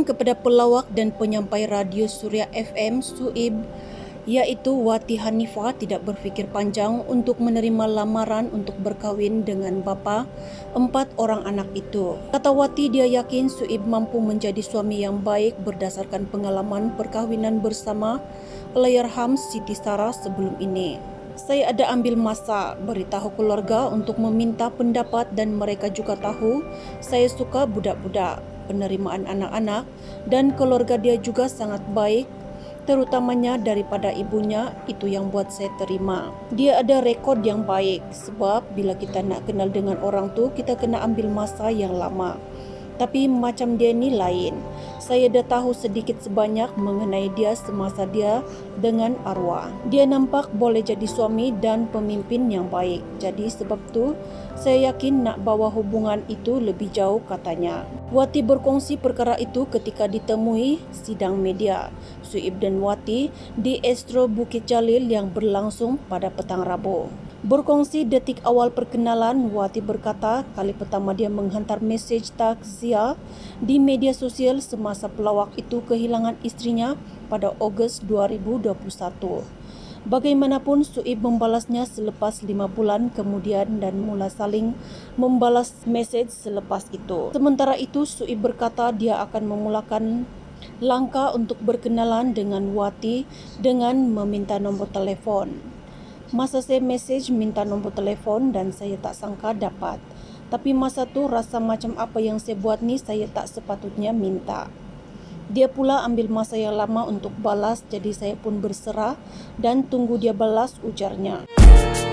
datang kepada pelawak dan penyampai radio Suria FM Suib, yaitu Wati Hanifah, tidak berfikir panjang untuk menerima lamaran untuk berkahwin dengan bapa 4 orang anak itu. Kata Wati, dia yakin Suib mampu menjadi suami yang baik berdasarkan pengalaman perkahwinan bersama Allahyarham Siti Sarah sebelum ini. Saya ada ambil masa beritahu keluarga untuk meminta pendapat dan mereka juga tahu saya suka budak-budak. Penerimaan anak-anak dan keluarga dia juga sangat baik, terutamanya daripada ibunya, itu yang buat saya terima. Dia ada rekod yang baik, sebab bila kita nak kenal dengan orang tu, kita kena ambil masa yang lama. Tapi macam dia ni lain. Saya dah tahu sedikit sebanyak mengenai dia semasa dia dengan arwah. Dia nampak boleh jadi suami dan pemimpin yang baik. Jadi sebab tu saya yakin nak bawa hubungan itu lebih jauh, katanya. Wati berkongsi perkara itu ketika ditemui sidang media Suib dan Wati di Astro Bukit Jalil yang berlangsung pada petang Rabu. Berkongsi detik awal perkenalan, Wati berkata kali pertama dia menghantar mesej takziah di media sosial semasa pelawak itu kehilangan istrinya pada Ogos 2021. Bagaimanapun, Suib membalasnya selepas 5 bulan kemudian dan mula saling membalas mesej selepas itu. Sementara itu, Suib berkata dia akan memulakan langkah untuk berkenalan dengan Wati dengan meminta nombor telefon. Masa saya mesej minta nombor telefon dan saya tak sangka dapat. Tapi masa tu rasa macam apa yang saya buat ni saya tak sepatutnya minta. Dia pula ambil masa yang lama untuk balas, jadi saya pun berserah dan tunggu dia balas, ujarnya.